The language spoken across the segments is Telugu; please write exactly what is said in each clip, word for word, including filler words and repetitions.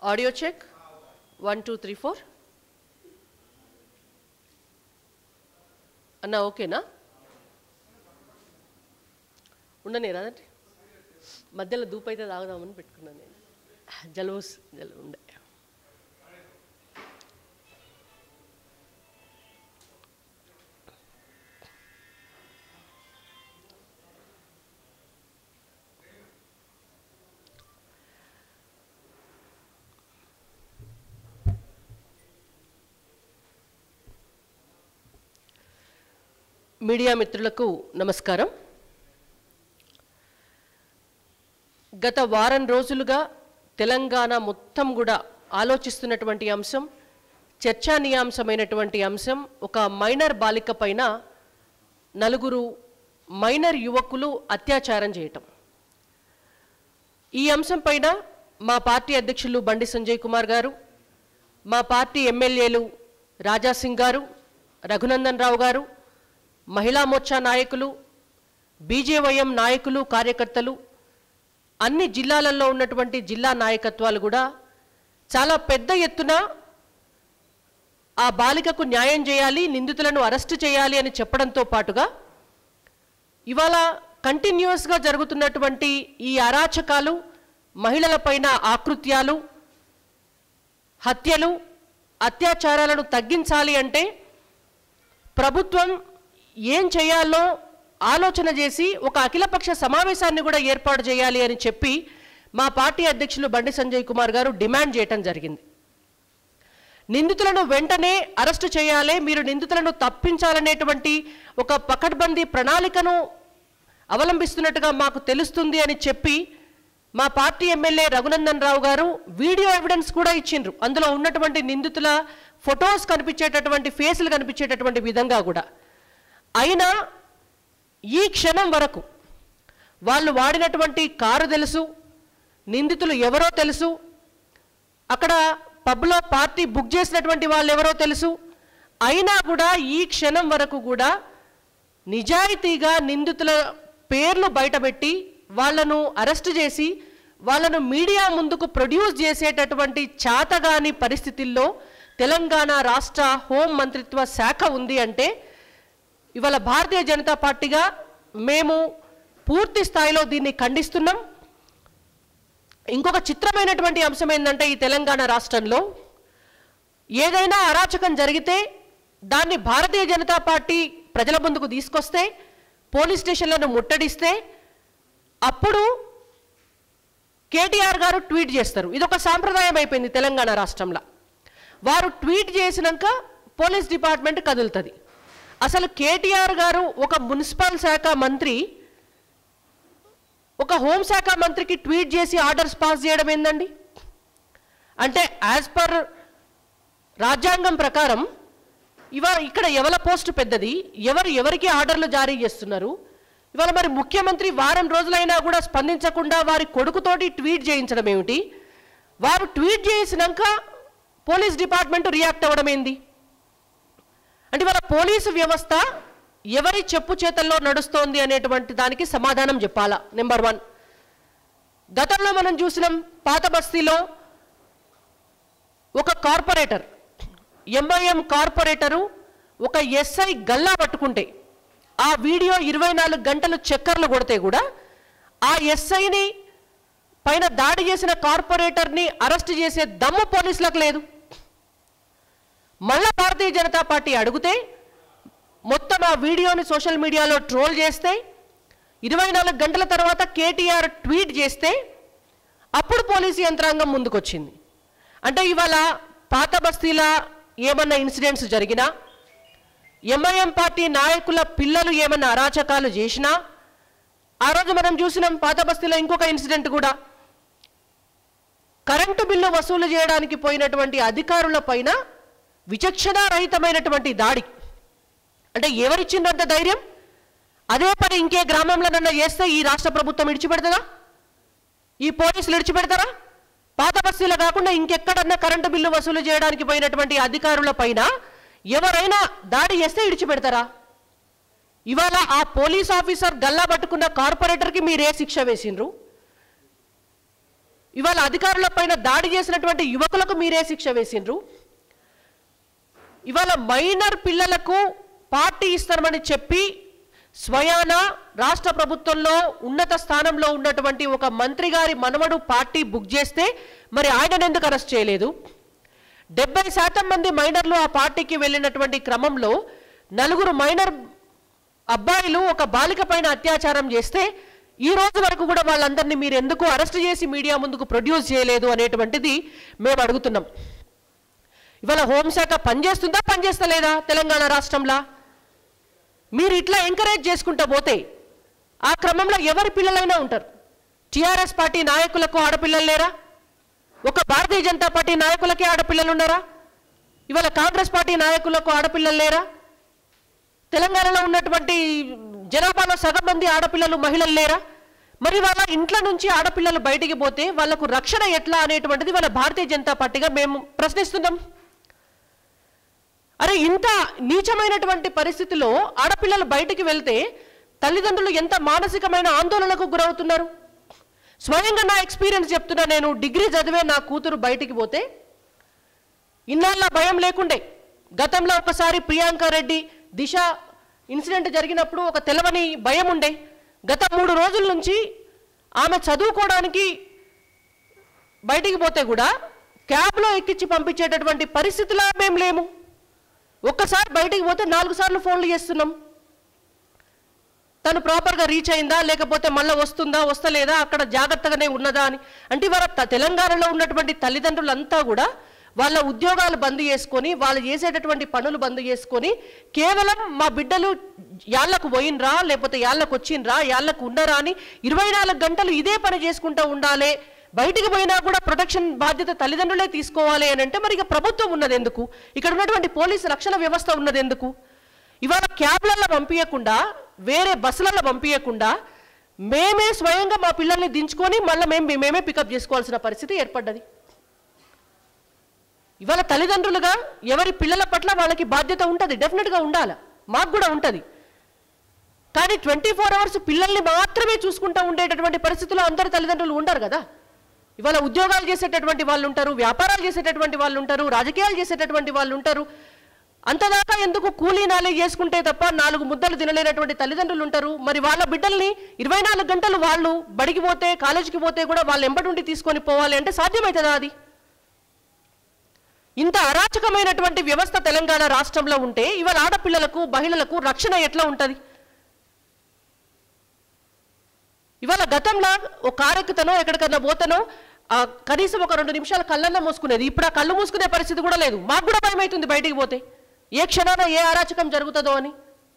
Audio check. One, two, three, four. Anna, okay na? ఉండనే రాదండి మధ్యలో దూపు అయితే తాగుదామని పెట్టుకున్నాను నేను జలుబు జలుబు ఉండే మీడియా మిత్రులకు నమస్కారం. గత వారం రోజులుగా తెలంగాణ మొత్తం కూడా ఆలోచిస్తున్నటువంటి అంశం, చర్చానీయాంశమైనటువంటి అంశం, ఒక మైనర్ బాలిక పైన నలుగురు మైనర్ యువకులు అత్యాచారం చేయటం. ఈ అంశం పైన మా పార్టీ అధ్యక్షులు బండి సంజయ్ కుమార్ గారు, మా పార్టీ ఎమ్మెల్యేలు రాజాసింగ్ గారు, రఘునందన్ రావు గారు, మహిళా మోర్చా నాయకులు, బీజేవైఎం నాయకులు, కార్యకర్తలు, అన్ని జిల్లాలలో ఉన్నటువంటి జిల్లా నాయకత్వాలు కూడా చాలా పెద్ద ఎత్తున ఆ బాలికకు న్యాయం చేయాలి, నిందితులను అరెస్టు చేయాలి అని చెప్పడంతో పాటుగా ఇవాళ కంటిన్యూస్గా జరుగుతున్నటువంటి ఈ అరాచకాలు, మహిళలపైన ఆకృత్యాలు, హత్యలు, అత్యాచారాలను తగ్గించాలి అంటే ప్రభుత్వం ఏం చేయాలో ఆలోచన చేసి ఒక అఖిలపక్ష సమావేశాన్ని కూడా ఏర్పాటు చేయాలి అని చెప్పి మా పార్టీ అధ్యక్షులు బండి సంజయ్ కుమార్ గారు డిమాండ్ చేయటం జరిగింది. నిందితులను వెంటనే అరెస్టు చేయాలి, మీరు నిందితులను తప్పించాలనేటువంటి ఒక పకడ్బందీ ప్రణాళికను అవలంబిస్తున్నట్టుగా మాకు తెలుస్తుంది అని చెప్పి మా పార్టీ ఎమ్మెల్యే రఘునందన్ రావు గారు వీడియో ఎవిడెన్స్ కూడా ఇచ్చిండ్రు. అందులో ఉన్నటువంటి నిందితుల ఫొటోస్ కనిపించేటటువంటి, ఫేసులు కనిపించేటటువంటి విధంగా కూడా. అయినా ఈ క్షణం వరకు వాళ్ళు వాడినటువంటి కారు తెలుసు, నిందితులు ఎవరో తెలుసు, అక్కడ పబ్లో పార్టీ బుక్ చేసినటువంటి వాళ్ళు ఎవరో తెలుసు. అయినా కూడా ఈ క్షణం వరకు కూడా నిజాయితీగా నిందితుల పేర్లు బయటపెట్టి వాళ్ళను అరెస్ట్ చేసి వాళ్ళను మీడియా ముందుకు ప్రొడ్యూస్ చేసేటటువంటి చాతగాని పరిస్థితుల్లో తెలంగాణ రాష్ట్ర హోం మంత్రిత్వ శాఖ ఉంది అంటే ఇవాళ భారతీయ జనతా పార్టీగా మేము పూర్తి స్థాయిలో దీన్ని ఖండిస్తున్నాం. ఇంకొక చిత్రమైనటువంటి అంశం ఏంటంటే, ఈ తెలంగాణ రాష్ట్రంలో ఏదైనా అరాచకం జరిగితే దాన్ని భారతీయ జనతా పార్టీ ప్రజల ముందుకు తీసుకొస్తే, పోలీస్ స్టేషన్లను ముట్టడిస్తే అప్పుడు కేటీఆర్ గారు ట్వీట్ చేస్తారు. ఇదొక సాంప్రదాయం అయిపోయింది తెలంగాణ రాష్ట్రంలో. వారు ట్వీట్ చేసినాక పోలీస్ డిపార్ట్మెంట్ కదులుతుంది. అసలు కేటీఆర్ గారు ఒక మున్సిపల్ శాఖ మంత్రి ఒక హోంశాఖ మంత్రికి ట్వీట్ చేసి ఆర్డర్స్ పాస్ చేయడం ఏందండి? అంటే యాజ్ పర్ రాజ్యాంగం ప్రకారం ఇవాళ ఇక్కడ ఎవరి పోస్టు పెద్దది, ఎవరు ఎవరికి ఆర్డర్లు జారీ చేస్తున్నారు? ఇవాళ మరి ముఖ్యమంత్రి వారం రోజులైనా కూడా స్పందించకుండా వారి కొడుకుతోటి ట్వీట్ చేయించడం ఏమిటి? వారు ట్వీట్ చేసినాక పోలీస్ డిపార్ట్మెంట్ రియాక్ట్ అవ్వడం ఏంది? అంటే వాళ్ళ పోలీసు వ్యవస్థ ఎవరి చెప్పు చేతల్లో నడుస్తోంది అనేటువంటి దానికి సమాధానం చెప్పాలా. నెంబర్ వన్, గతంలో మనం చూసినాం పాత బస్తీలో ఒక కార్పొరేటర్, ఎంఐఎం కార్పొరేటరు ఒక ఎస్ఐ గల్లా పట్టుకుంటే ఆ వీడియో ఇరవై నాలుగు గంటలు చక్కర్లు కొడితే కూడా ఆ ఎస్ఐని పైన దాడి చేసిన కార్పొరేటర్ని అరెస్ట్ చేసే దమ్ము పోలీసులకు లేదు. మళ్ళా భారతీయ జనతా పార్టీ అడిగితే మొత్తం ఆ వీడియోని సోషల్ మీడియాలో ట్రోల్ చేస్తే, ఇరవై నాలుగు గంటల తర్వాత కేటీఆర్ ట్వీట్ చేస్తే అప్పుడు పోలీసు యంత్రాంగం ముందుకొచ్చింది. అంటే ఇవాళ పాత బస్తీల ఏమన్నా ఇన్సిడెంట్స్ జరిగినా, ఎంఐఎం పార్టీ నాయకుల పిల్లలు ఏమన్నా అరాచకాలు చేసినా, ఆ రోజు మనం చూసినాం పాత బస్తీలో ఇంకొక ఇన్సిడెంట్ కూడా, కరెంటు బిల్లు వసూలు చేయడానికి పోయినటువంటి అధికారుల పైన విచక్షణారహితమైనటువంటి దాడి. అంటే ఎవరిచ్చిందంత ధైర్యం? అదే పని ఇంకే గ్రామంలోనన్నా చేస్తే ఈ రాష్ట్ర ప్రభుత్వం ఇడిచిపెడతారా? ఈ పోలీసులు ఇడిచిపెడతారా? పాత బస్తీలో కాకుండా ఇంకెక్కడన్నా కరెంటు బిల్లు వసూలు చేయడానికి పోయినటువంటి అధికారుల పైన ఎవరైనా దాడి చేస్తే ఇడిచిపెడతారా? ఇవాళ ఆ పోలీస్ ఆఫీసర్ గల్లా పట్టుకున్న కార్పొరేటర్కి మీరే శిక్ష వేసిండ్రు? ఇవాళ అధికారులపైన దాడి చేసినటువంటి యువకులకు మీరే శిక్ష వేసిండ్రు. ఇవాళ మైనర్ పిల్లలకు పార్టీ ఇస్తామని చెప్పి స్వయాన రాష్ట్ర ప్రభుత్వంలో ఉన్నత స్థానంలో ఉన్నటువంటి ఒక మంత్రి గారి మనవడు పార్టీ బుక్ చేస్తే మరి ఆయనను ఎందుకు అరెస్ట్ చేయలేదు? డెబ్బై శాతం మంది మైనర్లు ఆ పార్టీకి వెళ్ళినటువంటి క్రమంలో నలుగురు మైనర్ అబ్బాయిలు ఒక బాలిక పైన అత్యాచారం చేస్తే ఈ రోజు వరకు కూడా వాళ్ళందరినీ మీరు ఎందుకు అరెస్ట్ చేసి మీడియా ముందుకు ప్రొడ్యూస్ చేయలేదు అనేటువంటిది మేము అడుగుతున్నాం. ఇవాళ హోంశాఖ పనిచేస్తుందా పనిచేస్తలేదా తెలంగాణ రాష్ట్రంలో? మీరు ఇట్లా ఎంకరేజ్ చేసుకుంటూ పోతే ఆ క్రమంలో ఎవరి పిల్లలైనా ఉంటారు. టీఆర్ఎస్ పార్టీ నాయకులకు ఆడపిల్లలు లేరా? ఒక భారతీయ జనతా పార్టీ నాయకులకే ఆడపిల్లలు ఉన్నారా? ఇవాళ కాంగ్రెస్ పార్టీ నాయకులకు ఆడపిల్లలు లేరా? తెలంగాణలో ఉన్నటువంటి జనాభాలో సగం మంది ఆడపిల్లలు మహిళలు లేరా? మరి వాళ్ళ ఇంట్లో నుంచి ఆడపిల్లలు బయటికి పోతే వాళ్లకు రక్షణ ఎట్లా అనేటువంటిది వాళ్ళ భారతీయ జనతా పార్టీగా మేము ప్రశ్నిస్తున్నాం. అరే ఇంత నీచమైనటువంటి పరిస్థితిలో ఆడపిల్లలు బయటికి వెళ్తే తల్లిదండ్రులు ఎంత మానసికమైన ఆందోళనకు గురవుతున్నారు. స్వయంగా నా ఎక్స్పీరియన్స్ చెప్తున్నా. నేను డిగ్రీ చదివే నా కూతురు బయటికి పోతే ఇన్నాళ్ళ భయం లేకుండే. గతంలో ఒకసారి ప్రియాంక రెడ్డి దిశ ఇన్సిడెంట్ జరిగినప్పుడు ఒక తెలవని భయం ఉండే. గత మూడు రోజుల నుంచి ఆమె చదువుకోవడానికి బయటికి పోతే కూడా క్యాబ్లో ఎక్కించి పంపించేటటువంటి పరిస్థితిలో మేము లేము. ఒక్కసారి బయటికి పోతే నాలుగు సార్లు ఫోన్లు చేస్తున్నాం. తను ప్రాపర్గా రీచ్ అయిందా లేకపోతే మళ్ళీ వస్తుందా వస్తలేదా అక్కడ జాగ్రత్తగానే ఉన్నదా అని. అంటే ఇవాళ తెలంగాణలో ఉన్నటువంటి తల్లిదండ్రులంతా కూడా వాళ్ళ ఉద్యోగాలు బంద్ చేసుకొని వాళ్ళు చేసేటటువంటి పనులు బంద్ చేసుకొని కేవలం మా బిడ్డలు యాళ్ళకు పోయినరా లేకపోతే యాళ్ళకు వచ్చినరా యాళ్ళకు ఉండరా అని ఇరవై నాలుగు గంటలు ఇదే పని చేసుకుంటూ ఉండాలి. బయటికి పోయినా కూడా ప్రొటెక్షన్ బాధ్యత తల్లిదండ్రులే తీసుకోవాలి అని అంటే మరి ఇక ప్రభుత్వం ఉన్నది ఎందుకు? ఇక్కడ ఉన్నటువంటి పోలీసు రక్షణ వ్యవస్థ ఉన్నది ఎందుకు? ఇవాళ క్యాబ్లలో పంపించకుండా వేరే బస్సులలో పంపించకుండా మేమే స్వయంగా మా పిల్లల్ని దించుకొని మళ్ళీ మేము మేమే పికప్ చేసుకోవాల్సిన పరిస్థితి ఏర్పడ్డది. ఇవాళ తల్లిదండ్రులుగా ఎవరి పిల్లల పట్ల వాళ్ళకి బాధ్యత ఉంటుంది, డెఫినెట్గా ఉండాలి, మాకు కూడా ఉంటుంది. కానీ ట్వంటీ ఫోర్ అవర్స్ పిల్లల్ని మాత్రమే చూసుకుంటూ ఉండేటటువంటి పరిస్థితుల్లో అందరు తల్లిదండ్రులు ఉండరు కదా. ఇవాళ ఉద్యోగాలు చేసేటటువంటి వాళ్ళు ఉంటారు, వ్యాపారాలు చేసేటటువంటి వాళ్ళు ఉంటారు, రాజకీయాలు చేసేటటువంటి వాళ్ళు ఉంటారు. అంతదాకా ఎందుకు కూలీ నాలి చేసుకుంటే తప్ప నాలుగు ముద్దలు తినలేనటువంటి తల్లిదండ్రులు ఉంటారు. మరి వాళ్ళ బిడ్డల్ని ఇరవై నాలుగు గంటలు వాళ్ళు బడికి పోతే కాలేజీకి పోతే కూడా వాళ్ళు ఎంబడి ఉండి తీసుకొని పోవాలి అంటే సాధ్యమవుతుందా? అది ఇంత అరాచకమైనటువంటి వ్యవస్థ తెలంగాణ రాష్ట్రంలో ఉంటే ఇవాళ ఆడపిల్లలకు మహిళలకు రక్షణ ఎట్లా ఉంటుంది? ఇవాళ గతంలో ఒక కారెక్కుతనో ఎక్కడికన్నా పోతనో కనీసం ఒక రెండు నిమిషాలు కళ్ళన్నా మూసుకునేది. ఇప్పుడు ఆ కళ్ళు మూసుకునే పరిస్థితి కూడా లేదు. మాకు కూడా భయం అవుతుంది బయటికి పోతే ఏ క్షణాన ఏ అరాచకం జరుగుతుందో అని.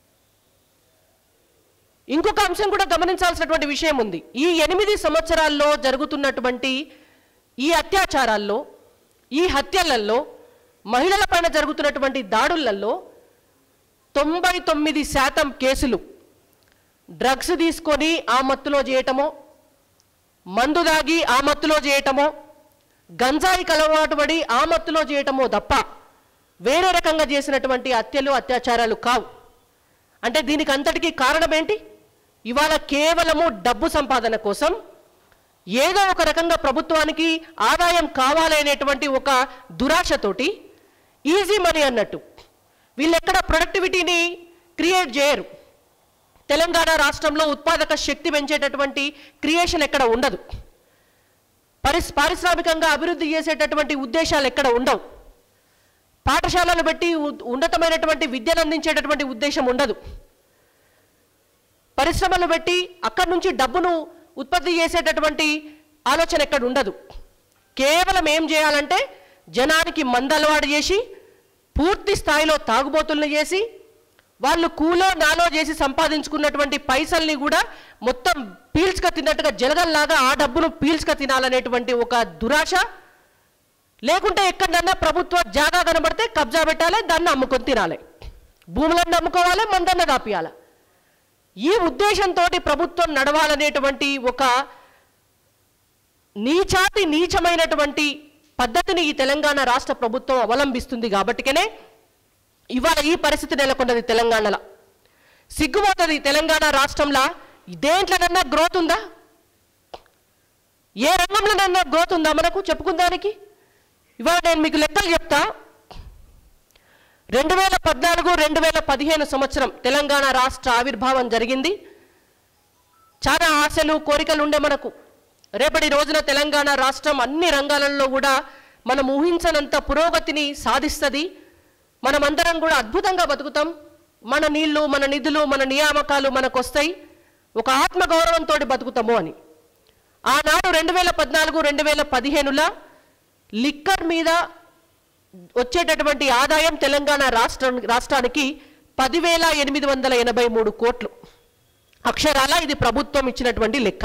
ఇంకొక అంశం కూడా గమనించాల్సినటువంటి విషయం ఉంది. ఈ ఎనిమిది సంవత్సరాల్లో జరుగుతున్నటువంటి ఈ అత్యాచారాల్లో ఈ హత్యలలో మహిళల పైన జరుగుతున్నటువంటి దాడులలో తొంభై తొమ్మిది శాతం కేసులు డ్రగ్స్ తీసుకొని ఆ మత్తులో చేయటమో, మందు దాగి ఆ మత్తులో చేయటమో, గంజాయి కలవాటు పడి ఆ మత్తులో చేయటమో తప్ప వేరే రకంగా చేసినటువంటి హత్యలు అత్యాచారాలు కావు. అంటే దీనికి అంతటికీ కారణం ఏంటి? ఇవాళ కేవలము డబ్బు సంపాదన కోసం ఏదో ఒక రకంగా ప్రభుత్వానికి ఆదాయం కావాలనేటువంటి ఒక దురాశతోటి ఈజీ మనీ అన్నట్టు వీళ్ళెక్కడ ప్రొడక్టివిటీని క్రియేట్ చేయరు. తెలంగాణ రాష్ట్రంలో ఉత్పాదక శక్తి పెంచేటటువంటి క్రియేషన్ ఎక్కడ ఉండదు. పరిస్ పారిశ్రామికంగా అభివృద్ధి చేసేటటువంటి ఉద్దేశాలు ఎక్కడ ఉండవు. పాఠశాలలు పెట్టి ఉన్నతమైనటువంటి విద్యను అందించేటటువంటి ఉద్దేశం ఉండదు. పరిశ్రమలు పెట్టి అక్కడి నుంచి డబ్బును ఉత్పత్తి చేసేటటువంటి ఆలోచన ఎక్కడ ఉండదు. కేవలం ఏం చేయాలంటే జనానికి మందలవాడు చేసి పూర్తి స్థాయిలో తాగుబోతులను చేసి వాళ్ళు కూలో నాలో చేసి సంపాదించుకున్నటువంటి పైసల్ని కూడా మొత్తం పీల్చుక తిన్నట్టుగా జలగల్లాగా ఆ డబ్బును పీల్చుక తినాలనేటువంటి ఒక దురాశ. లేకుంటే ఎక్కడన్నా ప్రభుత్వ జాగా కనబడితే కబ్జా పెట్టాలి, దాన్ని అమ్ముకొని తినాలి, భూములను అమ్ముకోవాలి, మందన్న దాపియాలి. ఈ ఉద్దేశంతో ప్రభుత్వం నడవాలనేటువంటి ఒక నీచాతి నీచమైనటువంటి పద్ధతిని ఈ తెలంగాణ రాష్ట్ర ప్రభుత్వం అవలంబిస్తుంది. కాబట్టికనే ఇవాళ ఈ పరిస్థితి నెలకొన్నది తెలంగాణలో. సిగ్గుపోతుంది తెలంగాణ రాష్ట్రంలో. దేంట్లోనన్నా గ్రోత్ ఉందా? ఏ రంగంలోనన్నా గ్రోత్ ఉందా మనకు చెప్పుకుందానికి? ఇవాళ నేను మీకు లెక్కలు చెప్తా. రెండు వేల పద్నాలుగు రెండు వేల పదిహేను సంవత్సరం తెలంగాణ రాష్ట్ర ఆవిర్భావం జరిగింది. చాలా ఆశలు కోరికలు ఉండే మనకు. రేపటి రోజున తెలంగాణ రాష్ట్రం అన్ని రంగాలలో కూడా మనం ఊహించనంత పురోగతిని సాధిస్తుంది. మనమందరం కూడా అద్భుతంగా బతుకుతాం. మన నీళ్లు, మన నిధులు, మన నియామకాలు మనకు వస్తాయి. ఒక ఆత్మగౌరవంతో బతుకుతాము అని. ఆనాడు రెండు వేల పద్నాలుగు రెండు వేల పదిహేనుల లిక్కర్ మీద వచ్చేటటువంటి ఆదాయం తెలంగాణ రాష్ట్రం రాష్ట్రానికి పదివేల ఎనిమిది వందల ఎనభై మూడు కోట్లు. అక్షరాల ఇది ప్రభుత్వం ఇచ్చినటువంటి లెక్క.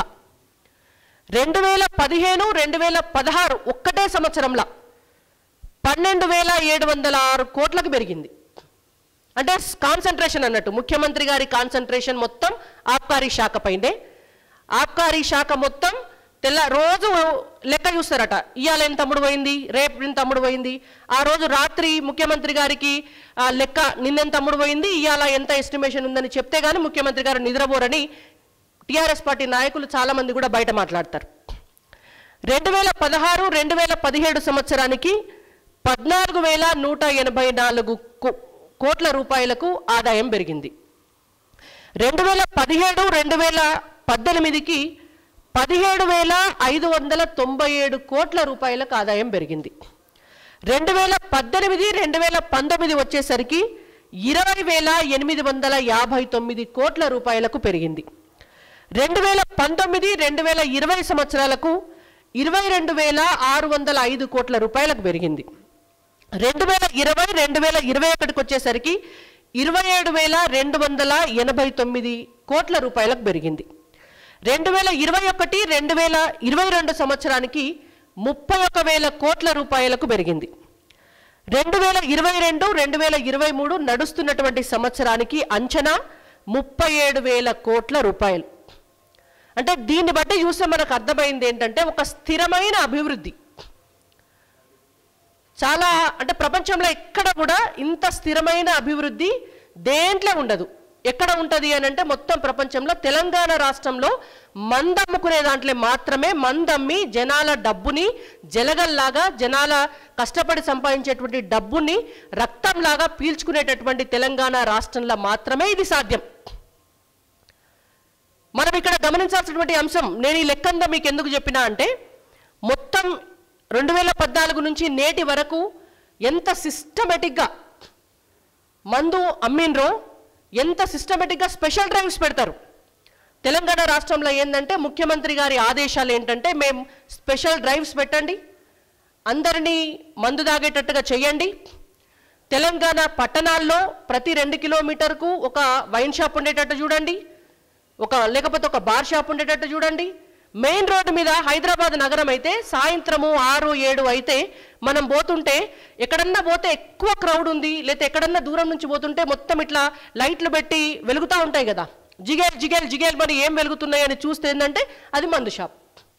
రెండు వేల పదిహేను రెండు వేల పదహారు ఒక్కటే సంవత్సరంలో పన్నెండు వేల ఏడు వందల ఆరు కోట్లకు పెరిగింది. అంటే కాన్సన్ట్రేషన్ అన్నట్టు, ముఖ్యమంత్రి గారి కాన్సన్ట్రేషన్ మొత్తం ఆబ్కారీ శాఖ పైనే. ఆబ్కారీ శాఖ మొత్తం తెల్ల రోజు లెక్క చూస్తారట. ఇవాళ ఎంత తమ్ముడు పోయింది, రేపు ఎంత తమ్ముడు పోయింది, ఆ రోజు రాత్రి ముఖ్యమంత్రి గారికి లెక్క నిన్నెంత తమ్ముడు పోయింది, ఇవాళ ఎంత ఎస్టిమేషన్ ఉందని చెప్తే కానీ ముఖ్యమంత్రి గారు నిద్రపోరని టీఆర్ఎస్ పార్టీ నాయకులు చాలామంది కూడా బయట మాట్లాడతారు. రెండు వేల పదహారు రెండు వేల పదిహేడు సంవత్సరానికి పద్నాలుగు వేల నూట ఎనభై నాలుగు కోట్ల రూపాయలకు ఆదాయం పెరిగింది. రెండు వేల పదిహేడు రెండు వేల పద్దెనిమిదికి పదిహేడు వేల ఐదు వందల తొంభై ఏడు కోట్ల రూపాయలకు ఆదాయం పెరిగింది. రెండు వేల పద్దెనిమిది రెండు వేల పంతొమ్మిది వచ్చేసరికి ఇరవై వేల ఎనిమిది వందల యాభై తొమ్మిది కోట్ల రూపాయలకు పెరిగింది. రెండు వేల పంతొమ్మిది రెండు వేల ఇరవై సంవత్సరాలకు ఇరవై రెండు వేల ఆరు వందల ఐదు కోట్ల రూపాయలకు పెరిగింది. రెండు వేల ఇరవై రెండు వేల ఇరవై ఒకటికి వచ్చేసరికి ఇరవై ఏడు వేల రెండు వందల ఎనభై తొమ్మిది కోట్ల రూపాయలకు పెరిగింది. రెండు వేల ఇరవై ఒకటి రెండు వేల ఇరవై రెండు సంవత్సరానికి ముప్పై ఒక వేల కోట్ల రూపాయలకు పెరిగింది. రెండు వేల ఇరవై రెండు రెండు వేల ఇరవై మూడు నడుస్తున్నటువంటి సంవత్సరానికి అంచనా ముప్పై ఏడు వేల కోట్ల రూపాయలు. అంటే దీన్ని బట్టి చూస్తే మనకు అర్థమైంది ఏంటంటే ఒక స్థిరమైన అభివృద్ధి. చాలా అంటే ప్రపంచంలో ఎక్కడ కూడా ఇంత స్థిరమైన అభివృద్ధి దేంట్లో ఉండదు. ఎక్కడ ఉంటుంది అని అంటే మొత్తం ప్రపంచంలో తెలంగాణ రాష్ట్రంలో మందమ్ముకునే దాంట్లో మాత్రమే, మందమ్మి జనాల డబ్బుని జలగల్లాగా జనాల కష్టపడి సంపాదించేటువంటి డబ్బుని రక్తంలాగా పీల్చుకునేటటువంటి తెలంగాణ రాష్ట్రంలో మాత్రమే ఇది సాధ్యం. మనం ఇక్కడ గమనించాల్సినటువంటి అంశం, నేను ఈ లెక్కంతా మీకు ఎందుకు చెప్పినా అంటే మొత్తం రెండు వేల పద్నాలుగు నుంచి నేటి వరకు ఎంత సిస్టమేటిక్గా మందు అమ్మిన్రో, ఎంత సిస్టమేటిక్గా స్పెషల్ డ్రైవ్స్ పెడతారు. తెలంగాణ రాష్ట్రంలో ఏంటంటే ముఖ్యమంత్రి గారి ఆదేశాలు ఏంటంటే మేము స్పెషల్ డ్రైవ్స్ పెట్టండి, అందరినీ మందు తాగేటట్టుగా చేయండి. తెలంగాణ పట్టణాల్లో ప్రతి రెండు కిలోమీటర్కు ఒక వైన్ షాప్ ఉండేటట్టు చూడండి, ఒక లేకపోతే ఒక బార్ షాప్ ఉండేటట్టు చూడండి. మెయిన్ రోడ్డు మీద హైదరాబాద్ నగరం అయితే సాయంత్రము ఆరు ఏడు అయితే మనం పోతుంటే ఎక్కడన్నా పోతే ఎక్కువ క్రౌడ్ ఉంది, లేకపోతే ఎక్కడన్నా దూరం నుంచి పోతుంటే మొత్తం ఇట్లా లైట్లు పెట్టి వెలుగుతూ ఉంటాయి కదా, జిగేల్ జిగేల్ జిగేల్ మరి ఏం వెలుగుతున్నాయి అని చూస్తే ఏంటంటే అది మందు షాప్.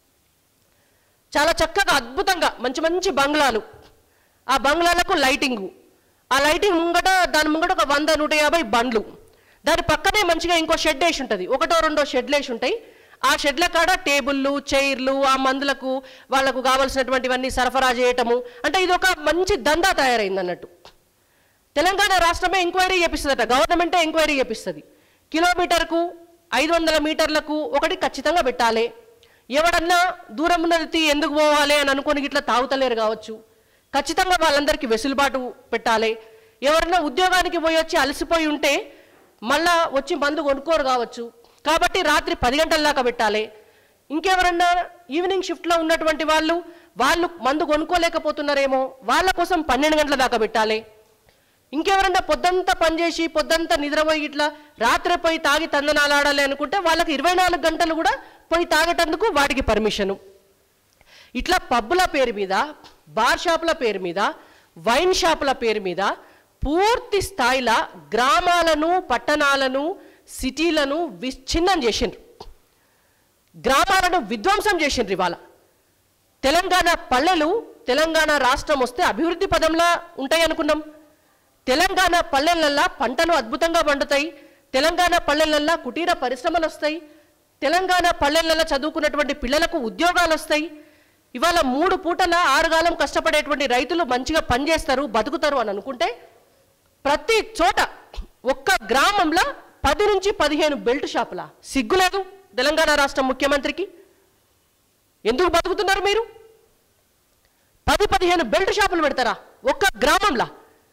చాలా చక్కగా అద్భుతంగా మంచి మంచి బంగ్లాలు, ఆ బంగ్లాలకు లైటింగు, ఆ లైటింగ్ ముంగట దాని ముంగట ఒక వంద నూట యాభై బండ్లు, దాని పక్కనే మంచిగా ఇంకో షెడ్ వేసి ఉంటుంది, ఒకటో రెండో షెడ్లు వేసి ఉంటాయి. ఆ షెడ్ల కాడ టేబుళ్ళు చైర్లు ఆ మందులకు వాళ్ళకు కావాల్సినటువంటివన్నీ సరఫరా చేయటము. అంటే ఇది ఒక మంచి దందా తయారైంది అన్నట్టు. తెలంగాణ రాష్ట్రమే ఎంక్వైరీ చేపిస్తుందట, గవర్నమెంటే ఎంక్వైరీ చేపిస్తుంది. కిలోమీటర్కు ఐదు వందల మీటర్లకు ఒకటి ఖచ్చితంగా పెట్టాలి. ఎవడన్నా దూరం ఉన్నది ఎందుకు పోవాలి అని అనుకుని ఇట్లా తాగుతలేరు కావచ్చు, ఖచ్చితంగా వాళ్ళందరికీ వెసులుబాటు పెట్టాలి. ఎవరన్నా ఉద్యోగానికి పోయి వచ్చి అలసిపోయి ఉంటే మళ్ళా వచ్చి మందు కొనుక్కోరు కావచ్చు, కాబట్టి రాత్రి పది గంటల దాకా పెట్టాలి. ఇంకెవరన్నా ఈవినింగ్ షిఫ్ట్లో ఉన్నటువంటి వాళ్ళు వాళ్ళు మందు కొనుక్కోలేకపోతున్నారేమో వాళ్ళ కోసం పన్నెండు గంటల దాకా పెట్టాలి. ఇంకెవరన్నా పొద్దంతా పనిచేసి పొద్దంతా నిద్రపోయి ఇట్లా రాత్రి పోయి తాగి తందనాలు ఆడాలి అనుకుంటే వాళ్ళకి ఇరవై నాలుగు గంటలు కూడా పోయి తాగేటందుకు వాటికి పర్మిషను. ఇట్లా పబ్బుల పేరు మీద, బార్ షాపుల పేరు మీద, వైన్ షాపుల పేరు మీద పూర్తి స్థాయిలో గ్రామాలను పట్టణాలను సిటీలను విచ్ఛిన్నం చేసిండ్రు, గ్రామాలను విధ్వంసం చేసిండ్రు. ఇవాళ తెలంగాణ పల్లెలు తెలంగాణ రాష్ట్రం వస్తే అభివృద్ధి పదంలా ఉంటాయి అనుకున్నాం. తెలంగాణ పల్లెలల్లా పంటలు అద్భుతంగా పండుతాయి, తెలంగాణ పల్లెలల్లా కుటీర పరిశ్రమలు వస్తాయి, తెలంగాణ పల్లెలలో చదువుకున్నటువంటి పిల్లలకు ఉద్యోగాలు వస్తాయి. ఇవాళ మూడు పూటల ఆరుగాలం కష్టపడేటువంటి రైతులు మంచిగా పనిచేస్తారు, బతుకుతారు అని అనుకుంటే ప్రతి చోట ఒక్క గ్రామంలో పది నుంచి పదిహేను బెల్ట్ షాపుల. సిగ్గులేదు తెలంగాణ రాష్ట్ర ముఖ్యమంత్రికి? ఎందుకు బతుకుతున్నారు మీరు? పది పదిహేను బెల్ట్ షాపులు పెడతారా ఒక్క గ్రామంలో?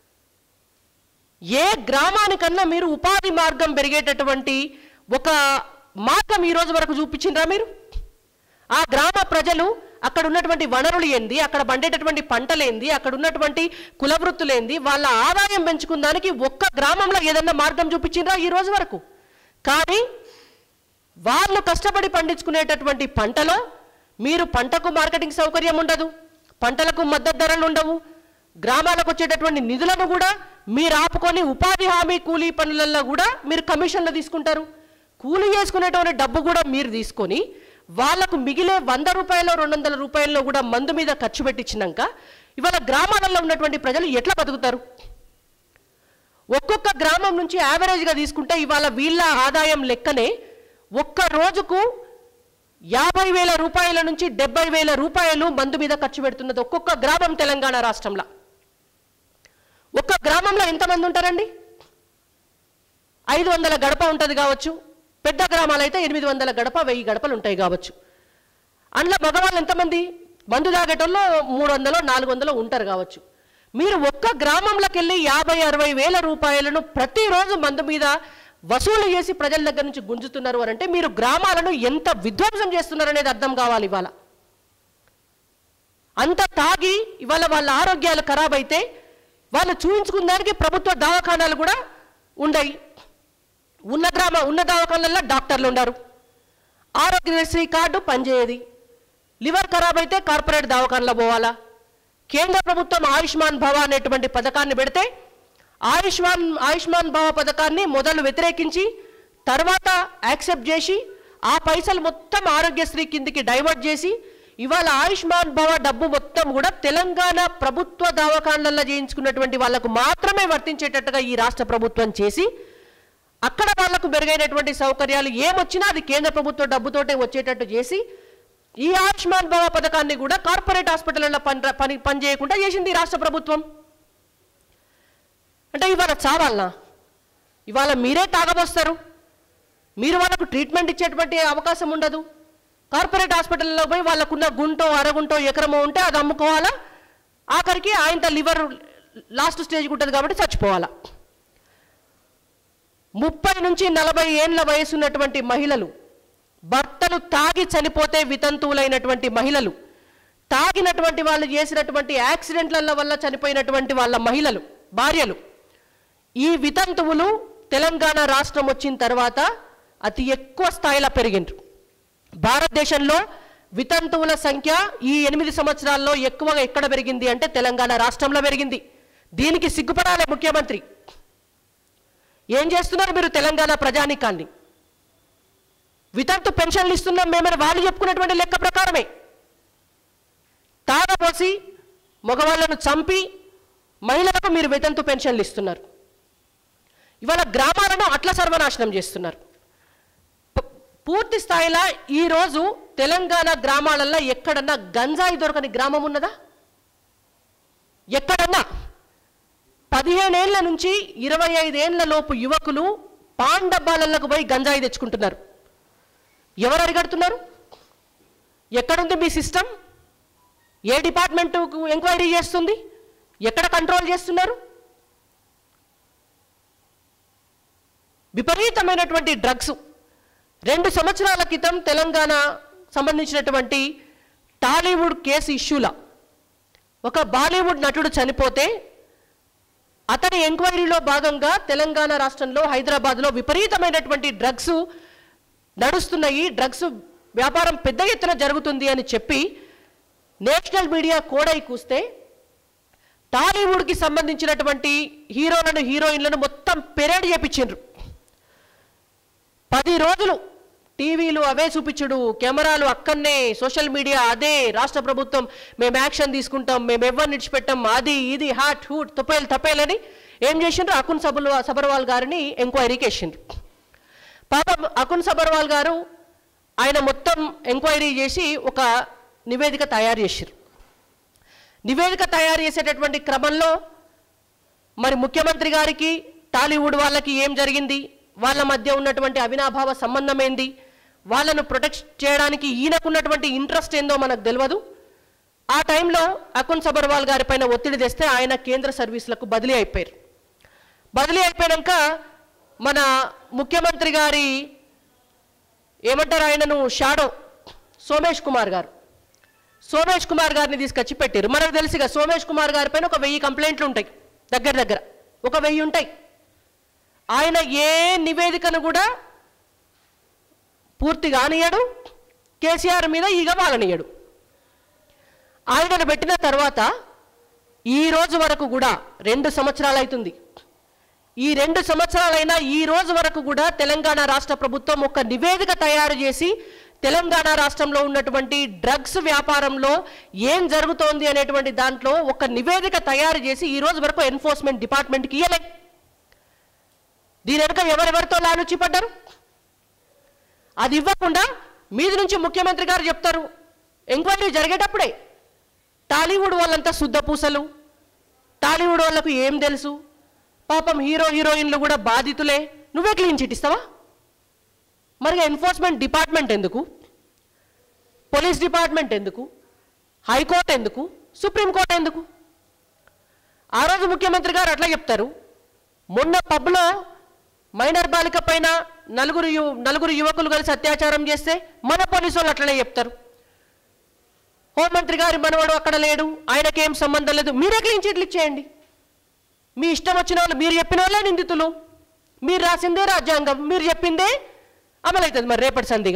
ఏ గ్రామానికన్నా మీరు ఉపాధి మార్గం పెరిగేటటువంటి ఒక మార్గం ఈ రోజు వరకు చూపించిండ్రా మీరు? ఆ గ్రామ ప్రజలు అక్కడ ఉన్నటువంటి వనరులు ఏంది, అక్కడ పండేటటువంటి పంటలేంది, అక్కడ ఉన్నటువంటి కులవృత్తులేంది, వాళ్ళ ఆదాయం పెంచుకుందానికి ఒక్క గ్రామంలో ఏదన్నా మార్గం చూపించిండ్రా ఈ రోజు వరకు? కానీ వాళ్ళు కష్టపడి పండించుకునేటటువంటి పంటలో మీరు పంటకు మార్కెటింగ్ సౌకర్యం ఉండదు, పంటలకు మద్దతు ధరలు ఉండవు, గ్రామాలకు వచ్చేటటువంటి నిధులను కూడా మీరు ఆపుకొని ఉపాధి హామీ కూలీ పనులలో కూడా మీరు కమిషన్లు తీసుకుంటారు. కూలీ చేసుకునేటువంటి డబ్బు కూడా మీరు తీసుకొని వాళ్లకు మిగిలే వంద రూపాయలు రెండు వందల రూపాయల్లో కూడా మందు మీద ఖర్చు పెట్టించినాక ఇవాళ గ్రామాలలో ఉన్నటువంటి ప్రజలు ఎట్లా బతుకుతారు? ఒక్కొక్క గ్రామం నుంచి యావరేజ్గా తీసుకుంటే ఇవాళ వీళ్ళ ఆదాయం లెక్కనే ఒక్క రోజుకు యాభై వేల రూపాయల నుంచి డెబ్బై వేల రూపాయలు మందు మీద ఖర్చు పెడుతున్నది ఒక్కొక్క గ్రామం తెలంగాణ రాష్ట్రంలో. ఒక్క గ్రామంలో ఎంతమంది ఉంటారండి? ఐదు వందల గడప ఉంటుంది కావచ్చు, పెద్ద గ్రామాలు అయితే ఎనిమిది వందల గడప వెయ్యి గడపలు ఉంటాయి కావచ్చు. అందులో మగవాళ్ళు ఎంతమంది? మందు తాగేటోళ్ళు మూడు వందలు నాలుగు వందలు ఉంటారు కావచ్చు. మీరు ఒక్క గ్రామంలోకి వెళ్ళి యాభై అరవై వేల రూపాయలను ప్రతిరోజు మందు మీద వసూలు చేసి ప్రజల దగ్గర నుంచి గుంజుతున్నారు అని అంటే మీరు గ్రామాలను ఎంత విధ్వంసం చేస్తున్నారు అనేది అర్థం కావాలి. ఇవాళ అంత తాగి ఇవాళ వాళ్ళ ఆరోగ్యాలు ఖరాబ్ అయితే వాళ్ళు చూపించుకున్న దానికి ప్రభుత్వ దవాఖానాలు కూడా ఉండయి. ఉన్న గ్రామ ఉన్న దవాఖానాల్లో డాక్టర్లు ఉన్నారు, ఆరోగ్యశ్రీ కార్డు పనిచేయది, లివర్ ఖరాబ్ అయితే కార్పొరేట్ దవాఖానలో పోవాలా. కేంద్ర ప్రభుత్వం ఆయుష్మాన్ భవ అనేటువంటి పథకాన్ని పెడితే ఆయుష్మాన్ ఆయుష్మాన్ భవ పథకాన్ని మొదలు వ్యతిరేకించి తర్వాత యాక్సెప్ట్ చేసి ఆ పైసలు మొత్తం ఆరోగ్యశ్రీ కిందికి డైవర్ట్ చేసి ఇవాళ ఆయుష్మాన్ భవ డబ్బు మొత్తం కూడా తెలంగాణ ప్రభుత్వ దవాఖానలలో చేయించుకున్నటువంటి వాళ్లకు మాత్రమే వర్తించేటట్టుగా ఈ రాష్ట్ర ప్రభుత్వం చేసి అక్కడ వాళ్లకు మెరుగైనటువంటి సౌకర్యాలు ఏమొచ్చినా అది కేంద్ర ప్రభుత్వ డబ్బుతోటే వచ్చేటట్టు చేసి ఈ ఆయుష్మాన్ భవ పథకాన్ని కూడా కార్పొరేట్ హాస్పిటల్లో పని పని పనిచేయకుండా చేసింది రాష్ట్ర ప్రభుత్వం. అంటే ఇవాళ చావాలనా? ఇవాళ మీరే తాగబోస్తారు, మీరు వాళ్ళకు ట్రీట్మెంట్ ఇచ్చేటువంటి అవకాశం ఉండదు. కార్పొరేట్ హాస్పిటల్లో పోయి వాళ్ళకున్న గుంటో అరగుంటో ఎకరమో ఉంటే అది అమ్ముకోవాలా, ఆఖరికి ఆయన లివర్ లాస్ట్ స్టేజ్కి ఉంటుంది కాబట్టి చచ్చిపోవాలా. ముప్పై నుంచి నలభై ఏళ్ల వయసు ఉన్నటువంటి మహిళలు, భర్తలు తాగి చనిపోతే వితంతువులైనటువంటి మహిళలు, తాగినటువంటి వాళ్ళు చేసినటువంటి యాక్సిడెంట్ల వల్ల చనిపోయినటువంటి వాళ్ళ మహిళలు భార్యలు, ఈ వితంతువులు తెలంగాణ రాష్ట్రం వచ్చిన తర్వాత అతి ఎక్కువ స్థాయిలో పెరిగిండ్రు. భారతదేశంలో వితంతువుల సంఖ్య ఈ ఎనిమిది సంవత్సరాల్లో ఎక్కువగా ఎక్కడ పెరిగింది అంటే తెలంగాణ రాష్ట్రంలో పెరిగింది. దీనికి సిగ్గుపడాలి ముఖ్యమంత్రి. ఏం చేస్తున్నారు మీరు తెలంగాణ ప్రజానీకాన్ని? వితంతు పెన్షన్లు ఇస్తున్నాం మేమని వాళ్ళు చెప్పుకున్నటువంటి లెక్క ప్రకారమే తాగపోసి మగవాళ్లను చంపి మహిళలకు మీరు వితంతు పెన్షన్లు ఇస్తున్నారు. ఇవాళ గ్రామాలను అట్లా సర్వనాశనం చేస్తున్నారు. పూర్తి స్థాయిలో ఈరోజు తెలంగాణ గ్రామాలలో ఎక్కడన్నా గంజాయి దొరకని గ్రామం ఉన్నదా? ఎక్కడన్నా? పదిహేనేళ్ల నుంచి ఇరవై ఐదేళ్ల లోపు యువకులు పాన్ డబ్బాలకు పోయి గంజాయి తెచ్చుకుంటున్నారు. ఎవరు అరిగడుతున్నారు? ఎక్కడుంది మీ సిస్టమ్? ఏ డిపార్ట్మెంటుకు ఎంక్వైరీ చేస్తుంది? ఎక్కడ కంట్రోల్ చేస్తున్నారు? విపరీతమైనటువంటి డ్రగ్స్. రెండు సంవత్సరాల క్రితం తెలంగాణ సంబంధించినటువంటి టాలీవుడ్ కేసు ఇష్యూల ఒక బాలీవుడ్ నటుడు చనిపోతే అతని ఎంక్వైరీలో భాగంగా తెలంగాణ రాష్ట్రంలో హైదరాబాద్లో విపరీతమైనటువంటి డ్రగ్స్ నడుస్తున్నాయి, డ్రగ్స్ వ్యాపారం పెద్ద ఎత్తున జరుగుతుంది అని చెప్పి నేషనల్ మీడియా కోడై కూస్తే టాలీవుడ్కి సంబంధించినటువంటి హీరోలను హీరోయిన్లను మొత్తం పెరేడ్ చేపించిండ్రు. పది రోజులు టీవీలు అవే చూపించుడు, కెమెరాలు అక్కడనే, సోషల్ మీడియా అదే, రాష్ట్ర ప్రభుత్వం మేము యాక్షన్ తీసుకుంటాం, మేము ఎవరిని విడిచిపెట్టాం, అది ఇది హాట్ హూట్ తొప్పేలు తప్పేలని ఏం చేసిండ్రు? అకున్ సబర్వాల్ సబర్వాల్ గారిని ఎంక్వైరీకి వేసిండ్రు. పాపం అకున్ సబర్వాల్ గారు ఆయన మొత్తం ఎంక్వైరీ చేసి ఒక నివేదిక తయారు చేశారు. నివేదిక తయారు చేసేటటువంటి క్రమంలో మరి ముఖ్యమంత్రి గారికి టాలీవుడ్ వాళ్ళకి ఏం జరిగింది, వాళ్ళ మధ్య ఉన్నటువంటి అవినాభావ సంబంధం ఏంది, వాళ్ళను ప్రొటెక్ట్ చేయడానికి ఈయనకున్నటువంటి ఇంట్రెస్ట్ ఏందో మనకు తెలియదు. ఆ టైంలో అకున్ సబర్వాల్ గారి పైన ఒత్తిడి తెస్తే ఆయన కేంద్ర సర్వీసులకు బదిలీ అయిపోయారు. బదిలీ అయిపోయాక మన ముఖ్యమంత్రి గారి ఏమంటారు ఆయనను షాడో సోమేష్ కుమార్ గారు సోమేష్ కుమార్ గారిని తీసుకొచ్చి పెట్టారు. మనకు తెలుసుగా సోమేష్ కుమార్ గారి పైన ఒక వెయ్యి కంప్లైంట్లు ఉంటాయి, దగ్గర దగ్గర ఒక వెయ్యి ఉంటాయి. ఆయన ఏ నివేదికను కూడా పూర్తిగా అనియడు, కేసీఆర్ మీద ఈగ వాలనియడు. ఆయనను పెట్టిన తర్వాత ఈ రోజు వరకు కూడా రెండు సంవత్సరాలు అవుతుంది. ఈ రెండు సంవత్సరాలైనా ఈ రోజు వరకు కూడా తెలంగాణ రాష్ట్ర ప్రభుత్వం ఒక నివేదిక తయారు చేసి తెలంగాణ రాష్ట్రంలో ఉన్నటువంటి డ్రగ్స్ వ్యాపారంలో ఏం జరుగుతోంది అనేటువంటి దాంట్లో ఒక నివేదిక తయారు చేసి ఈ రోజు వరకు ఎన్ఫోర్స్మెంట్ డిపార్ట్మెంట్కి ఇయ్యలే. దీని వెనుక ఎవరెవరితో లాలుచి పడ్డారు? అది ఇవ్వకుండా మీది నుంచి ముఖ్యమంత్రి గారు చెప్తారు ఎంక్వైరీ జరిగేటప్పుడే టాలీవుడ్ వాళ్ళంతా శుద్ధ పూసలు, టాలీవుడ్ వాళ్ళకు ఏం తెలుసు, పాపం హీరో హీరోయిన్లు కూడా బాధితులే, నువ్వే క్లీన్ చిట్ ఇస్తావా? మరి ఎన్ఫోర్స్మెంట్ డిపార్ట్మెంట్ ఎందుకు, పోలీస్ డిపార్ట్మెంట్ ఎందుకు, హైకోర్టు ఎందుకు, సుప్రీంకోర్టు ఎందుకు? ఆ రోజు ముఖ్యమంత్రి గారు అట్లా చెప్తారు. మొన్న పబ్లో మైనర్ బాలిక పైన నలుగురు యు నలుగురు యువకులు కలిసి అత్యాచారం చేస్తే మన పోలీసు వాళ్ళు అట్లనే చెప్తారు. హోంమంత్రి గారి మనవాడు అక్కడ లేడు, ఆయనకేం సంబంధం లేదు, మీరే క్లీన్ చిట్లు ఇచ్చేయండి. మీ ఇష్టం వచ్చిన వాళ్ళు, మీరు చెప్పిన వాళ్ళే నిందితులు, మీరు రాసిందే రాజ్యాంగం, మీరు చెప్పిందే అమలవుతుంది మరి రేపటి సంధిగా.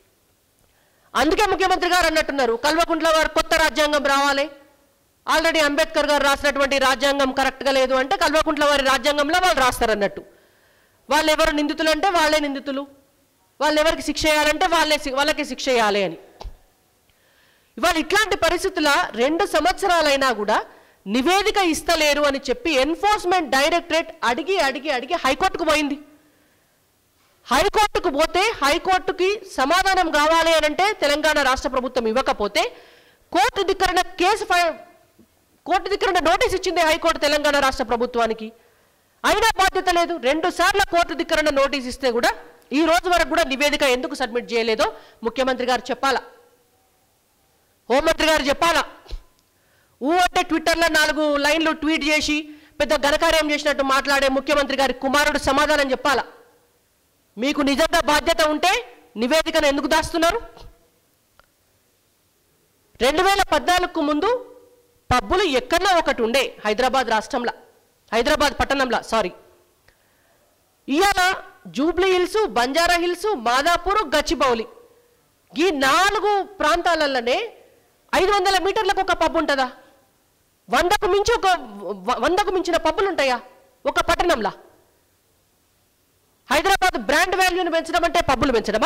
అందుకే ముఖ్యమంత్రి గారు అన్నట్టున్నారు కల్వకుంట్ల వారు కొత్త రాజ్యాంగం రావాలి, ఆల్రెడీ అంబేద్కర్ గారు రాసినటువంటి రాజ్యాంగం కరెక్ట్గా లేదు అంటే కల్వకుంట్ల వారి రాజ్యాంగంలో వాళ్ళు రాస్తారన్నట్టు. వాళ్ళు ఎవరు నిందితులు అంటే వాళ్ళే నిందితులు, వాళ్ళు ఎవరికి శిక్ష చేయాలంటే వాళ్ళే వాళ్ళకి శిక్ష చేయాలి అని. ఇవాళ ఇట్లాంటి పరిస్థితుల రెండు సంవత్సరాలైనా కూడా నివేదిక ఇస్తలేరు అని చెప్పి ఎన్ఫోర్స్మెంట్ డైరెక్టరేట్ అడిగి అడిగి అడిగి హైకోర్టుకు పోయింది. హైకోర్టుకు పోతే హైకోర్టుకి సమాధానం కావాలి అని అంటే తెలంగాణ రాష్ట్ర ప్రభుత్వం ఇవ్వకపోతే కోర్టు ధిక్కరణ కేసు ఫై కోర్టు ధిక్కరణ నోటీస్ ఇచ్చింది హైకోర్టు తెలంగాణ రాష్ట్ర ప్రభుత్వానికి. అయినా బాధ్యత లేదు. రెండు సార్లు కోర్టు ధిక్కరణ నోటీస్ ఇస్తే కూడా ఈ రోజు వరకు కూడా నివేదిక ఎందుకు సబ్మిట్ చేయలేదో ముఖ్యమంత్రి గారు చెప్పాలా, హోంమంత్రి గారు చెప్పాలా. ఊ అంటే ట్విట్టర్లో నాలుగు లైన్లు ట్వీట్ చేసి పెద్ద ఘనకార్యం చేసినట్టు మాట్లాడే ముఖ్యమంత్రి గారి కుమారుడు సమాధానం చెప్పాలా. మీకు నిజంగా బాధ్యత ఉంటే నివేదికను ఎందుకు దాస్తున్నారు? రెండు వేల పద్నాలుగుకు ముందు పబ్బులు ఎక్కడన్నా ఒకటి ఉండే హైదరాబాద్ రాష్ట్రంలో, హైదరాబాద్ పట్టణంలో సారీ. ఇవాళ Jubilee hills, Banjara hills, Madhapur, Gachibowli ఈ నాలుగు ప్రాంతాలలోనే ఐదు వందల మీటర్లకు ఒక పబ్బు ఉంటుందా? వందకు మించి ఒక వందకు మించిన పబ్బులు ఉంటాయా ఒక పట్టణంలో? హైదరాబాద్ బ్రాండ్ వాల్యూని పెంచడం అంటే పబ్బులు పెంచడమా?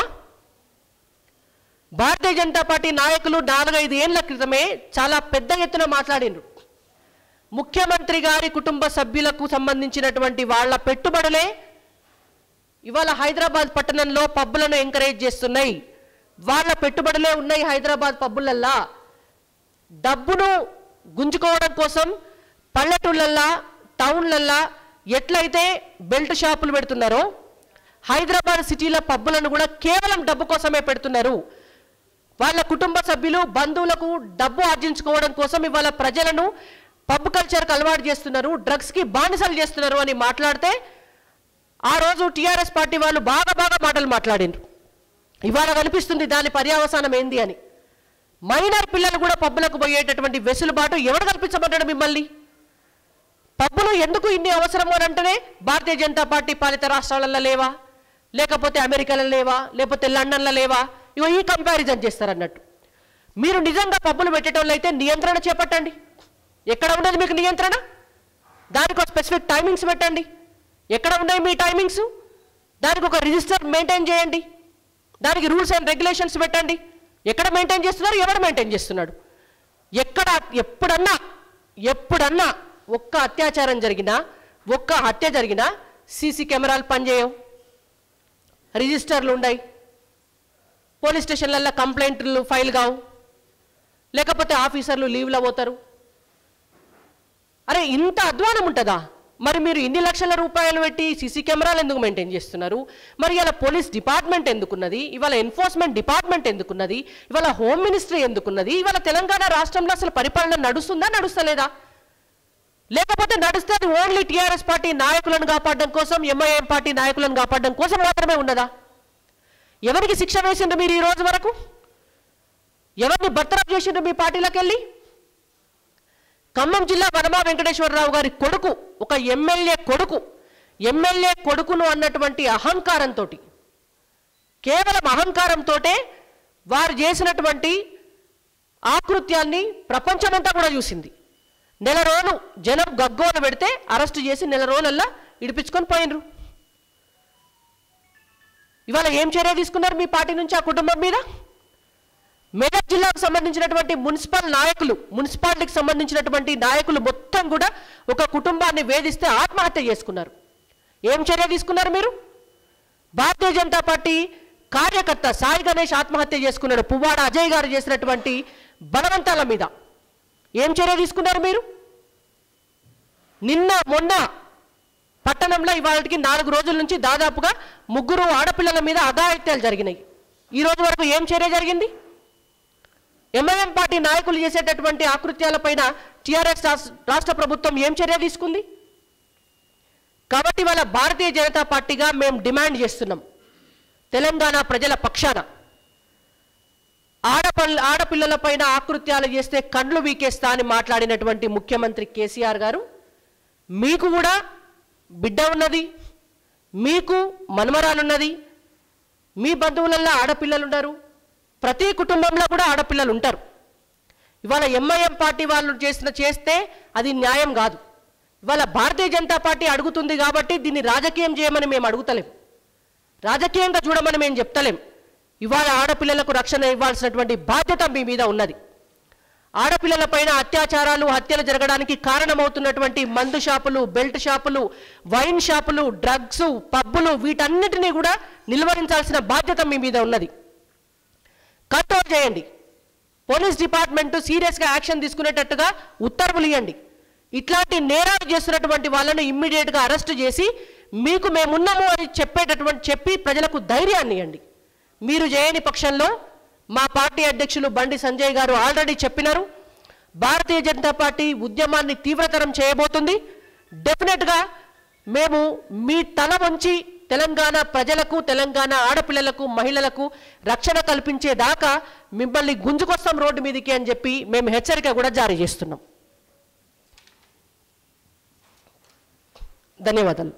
భారతీయ జనతా పార్టీ నాయకులు నాలుగైదు ఏళ్ల క్రితమే చాలా పెద్ద ఎత్తున మాట్లాడిండ్రు. ముఖ్యమంత్రి గారి కుటుంబ సభ్యులకు సంబంధించినటువంటి వాళ్ళ పెట్టుబడులే ఇవాళ హైదరాబాద్ పట్టణంలో పబ్బులను ఎంకరేజ్ చేస్తున్నాయి. వాళ్ళ పెట్టుబడులే ఉన్నాయి హైదరాబాద్ పబ్బులల్లా. డబ్బును గుంజుకోవడం కోసం పల్లెటూళ్ళల్లా, టౌన్లల్లా ఎట్లయితే బెల్ట్ షాపులు పెడుతున్నారో హైదరాబాద్ సిటీలో పబ్బులను కూడా కేవలం డబ్బు కోసమే పెడుతున్నారు. వాళ్ళ కుటుంబ సభ్యులు, బంధువులకు డబ్బు ఆర్జించుకోవడం కోసం ఇవాళ ప్రజలను పబ్ కల్చర్కి అలవాటు చేస్తున్నారు, డ్రగ్స్కి బానిసలు చేస్తున్నారు అని మాట్లాడితే ఆ రోజు టీఆర్ఎస్ పార్టీ వాళ్ళు బాగా బాగా మాటలు మాట్లాడిండ్రు. ఇవాళ కనిపిస్తుంది దాని పర్యావసానం ఏంది అని. మైనర్ పిల్లలు కూడా పబ్బులకు పోయేటటువంటి వెసులుబాటు ఎవరు కల్పించమంటాడు మిమ్మల్ని? పబ్బులు ఎందుకు ఇన్ని అవసరము అని అంటేనే భారతీయ జనతా పార్టీ పాలిత రాష్ట్రాలలో లేవా, లేకపోతే అమెరికాలో లేవా, లేకపోతే లండన్లో లేవా? ఇగో ఈ కంపారిజన్ చేస్తారన్నట్టు. మీరు నిజంగా పబ్బులు పెట్టేటోళ్ళు అయితే నియంత్రణ చేపట్టండి. ఎక్కడ ఉండదు మీకు నియంత్రణ? దానికి ఒక స్పెసిఫిక్ టైమింగ్స్ పెట్టండి. ఎక్కడ ఉన్నాయి మీ టైమింగ్స్? దానికి ఒక రిజిస్టర్ మెయింటైన్ చేయండి. దానికి రూల్స్ అండ్ రెగ్యులేషన్స్ పెట్టండి. ఎక్కడ మెయింటైన్ చేస్తున్నారు, ఎవరు మెయింటైన్ చేస్తున్నాడు? ఎక్కడ ఎప్పుడన్నా ఎప్పుడన్నా ఒక్క అత్యాచారం జరిగినా, ఒక్క హత్య జరిగినా సీసీ కెమెరాలు పనిచేయవు, రిజిస్టర్లు ఉన్నాయి, పోలీస్ స్టేషన్లలో కంప్లైంట్లు ఫైల్ కావు, లేకపోతే ఆఫీసర్లు లీవ్లో పోతారు. అరే ఇంత అధ్వానం ఉంటుందా? మరి మీరు ఇన్ని లక్షల రూపాయలు పెట్టి సీసీ కెమెరాలు ఎందుకు మెయింటైన్ చేస్తున్నారు? మరి ఇలా పోలీస్ డిపార్ట్మెంట్ ఎందుకున్నది? ఇవాళ ఎన్ఫోర్స్మెంట్ డిపార్ట్మెంట్ ఎందుకున్నది? ఇవాళ హోమ్ మినిస్ట్రీ ఎందుకున్నది? ఇవాళ తెలంగాణ రాష్ట్రంలో అసలు పరిపాలన నడుస్తుందా, నడుస్తలేదా? లేకపోతే నడుస్తే అది ఓన్లీ టీఆర్ఎస్ పార్టీ నాయకులను కాపాడడం కోసం, ఎంఐఎం పార్టీ నాయకులను కాపాడడం కోసం మాత్రమే ఉన్నదా? ఎవరికి శిక్ష వేసిండ్రు మీరు ఈ రోజు వరకు? ఎవరిని బర్తరఫ్ చేసిండ్రు మీ పార్టీలోకి వెళ్ళి? ఖమ్మం జిల్లా వనమా వెంకటేశ్వరరావు గారి కొడుకు, ఒక ఎమ్మెల్యే కొడుకు, ఎమ్మెల్యే కొడుకును అన్నటువంటి అహంకారంతో, కేవలం అహంకారంతో వారు చేసినటువంటి ఆకృత్యాన్ని ప్రపంచమంతా కూడా చూసింది. నెల రోజులు జనం గగ్గోలు పెడితే అరెస్టు చేసి నెల రోజులల్లా ఇడిపించుకొని పోయినరు. ఇవాళ ఏం చర్య తీసుకున్నారు మీ పార్టీ నుంచి ఆ కుటుంబం మీద? మెదక్ జిల్లాకు సంబంధించినటువంటి మున్సిపల్ నాయకులు, మున్సిపాలిటీకి సంబంధించినటువంటి నాయకులు మొత్తం కూడా ఒక కుటుంబాన్ని వేధిస్తే ఆత్మహత్య చేసుకున్నారు. ఏం చర్య తీసుకున్నారు మీరు? భారతీయ జనతా పార్టీ కార్యకర్త సాయి గణేష్ ఆత్మహత్య చేసుకున్నాడు పువ్వాడ అజయ్ గారు చేసినటువంటి బలవంతాల మీద. ఏం చర్య తీసుకున్నారు మీరు? నిన్న మొన్న పట్టణంలో ఇవాళకి నాలుగు రోజుల నుంచి దాదాపుగా ముగ్గురు ఆడపిల్లల మీద అఘాయిత్యాలు జరిగినాయి. ఈ రోజు వరకు ఏం చర్య జరిగింది? ఎంఐఎం పార్టీ నాయకులు చేసేటటువంటి ఆకృత్యాలపైన టీఆర్ఎస్ రాష్ట్ర ప్రభుత్వం ఏం చర్య తీసుకుంది? కాబట్టి వాళ్ళ భారతీయ జనతా పార్టీగా మేము డిమాండ్ చేస్తున్నాం, తెలంగాణ ప్రజల పక్షాన ఆడపిల్ల ఆడపిల్లలపైన ఆకృత్యాలు చేస్తే కండ్లు వీకేస్తా అని మాట్లాడినటువంటి ముఖ్యమంత్రి కేసీఆర్ గారు, మీకు కూడా బిడ్డ ఉన్నది, మీకు మనమరాలున్నది, మీ బంధువులలో ఆడపిల్లలు ఉన్నారు, ప్రతి కుటుంబంలో కూడా ఆడపిల్లలు ఉంటారు. ఇవాళ ఎంఐఎం పార్టీ వాళ్ళు చేసిన చేస్తే అది న్యాయం కాదు. ఇవాళ భారతీయ జనతా పార్టీ అడుగుతుంది కాబట్టి దీన్ని రాజకీయం చేయమని మేము అడుగుతలేం, రాజకీయంగా చూడమని మేము చెప్తలేం. ఇవాళ ఆడపిల్లలకు రక్షణ ఇవ్వాల్సినటువంటి బాధ్యత మీ మీద ఉన్నది. ఆడపిల్లలపైన అత్యాచారాలు, హత్యలు జరగడానికి కారణమవుతున్నటువంటి మందు షాపులు, బెల్ట్ షాపులు, వైన్ షాపులు, డ్రగ్స్, పబ్బులు, వీటన్నిటినీ కూడా నిలువరించాల్సిన బాధ్యత మీ మీద ఉన్నది. కంట్రోల్ చేయండి. పోలీస్ డిపార్ట్మెంట్ సీరియస్గా యాక్షన్ తీసుకునేటట్టుగా ఉత్తర్వులు ఇవ్వండి. ఇట్లాంటి నేరాలు చేస్తున్నటువంటి వాళ్ళను ఇమ్మీడియట్గా అరెస్ట్ చేసి మీకు మేమున్నాము అని చెప్పేటటువంటి చెప్పి ప్రజలకు ధైర్యాన్ని ఇవ్వండి. మీరు చేయని పక్షంలో మా పార్టీ అధ్యక్షులు బండి సంజయ్ గారు ఆల్రెడీ చెప్పినారు, భారతీయ జనతా పార్టీ ఉద్యమాన్ని తీవ్రతరం చేయబోతుంది. డెఫినెట్గా మేము మీ తల వంచి తెలంగాణ ప్రజలకు, తెలంగాణ ఆడపిల్లలకు, మహిళలకు రక్షణ కల్పించేదాకా మిమ్మల్ని గుంజుకొస్తాం రోడ్డు మీదకి అని చెప్పి మేము హెచ్చరిక కూడా జారీ చేస్తున్నాం. ధన్యవాదాలు.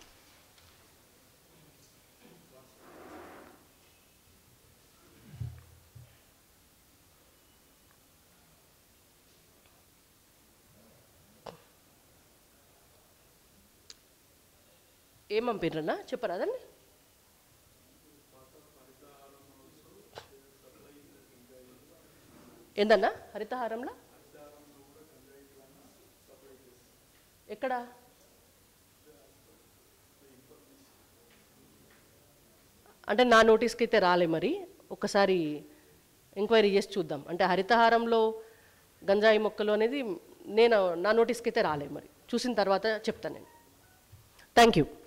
ఏం పంపిర్రన్నా చెప్పరాదండి? ఏందన్నా హరితహారంలో ఎక్కడ? అంటే నా నోటీస్కి అయితే రాలే, మరి ఒకసారి ఎంక్వైరీ చేసి చూద్దాం. అంటే హరితహారంలో గంజాయి మొక్కలు అనేది నేను నా నోటీస్కి అయితే రాలే, మరి చూసిన తర్వాత చెప్తాను నేను. Thank you.